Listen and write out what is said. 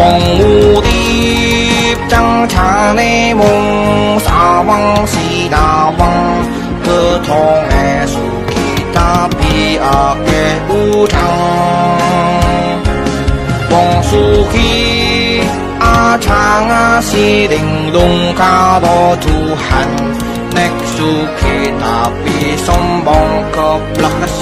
无敌张长的梦沙王西大王个痛的苏吉他比阿给无常王苏吉阿长阿西玲珑卡多图汉nek suki tapi sombong keblak